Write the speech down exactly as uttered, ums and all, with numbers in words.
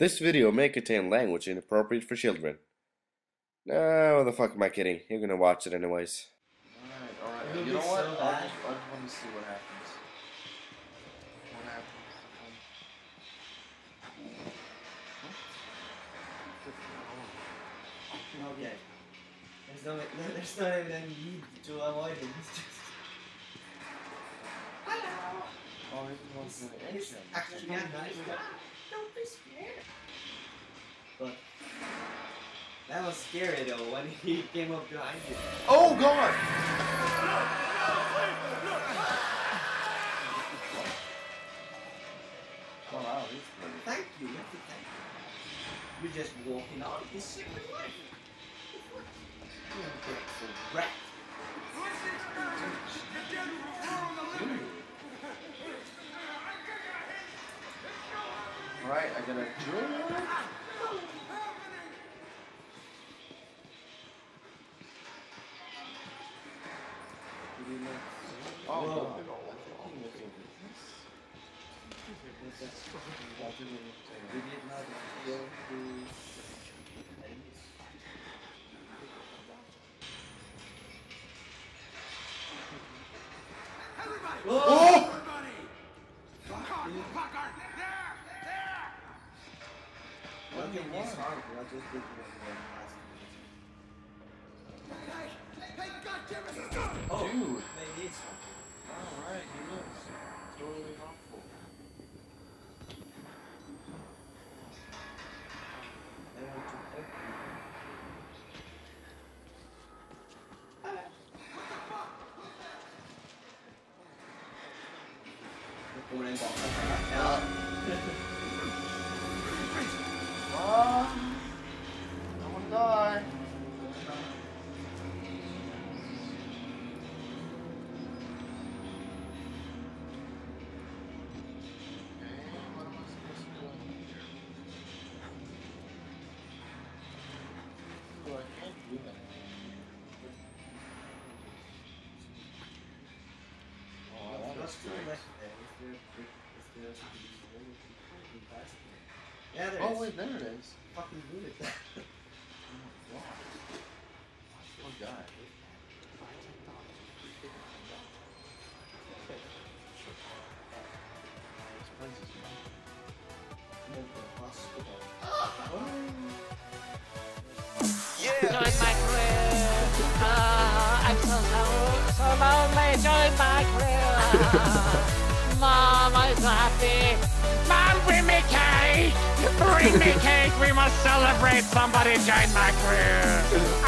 This video may contain language inappropriate for children. No, what the fuck am I kidding? You're gonna watch it anyways. Alright, alright. It'll You know be what? so I bad. just, I just want to see what happens. What happens? Okay. There's no, there's not even any need to avoid it. It's just. Hello! Oh, he wants an It's action. actually a nice guy. Don't be scared. But. That was scary though when he came up behind you. Oh god! Oh wow, he's pretty. Thank you, you have to thank you. You're just walking on this secret life. You don't get so wrecked. Alright, I gotta drill. Oh, Whoa. God. We did not go to. Whoa! Oh! Nothing is harmful, I just did what I Oh, Dude. maybe it's harmful. Alright, he looks totally harmful. They want to help you. Cô đang bỏ không phải bắt nhau. Ah, I wanna die. What am I supposed to do here? Oh, I can't do that. Oh, that was That's still great. left there. Is there, is there, is there, yeah, there Oh is. wait, there it is. Fucking do it. Oh god. Poor guy. This place is mine. Mental hospital. Join my crew. Ah, I'm so so so lonely. Join my crew. Mom, I'm happy. Mom, bring me cake. Bring me cake. We must celebrate. Somebody join my crew.